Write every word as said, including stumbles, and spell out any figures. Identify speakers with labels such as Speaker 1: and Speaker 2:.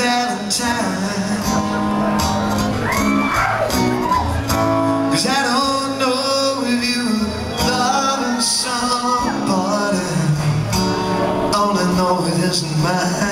Speaker 1: Valentine, 'cause I don't know if you're loving somebody, only know it isn't mine.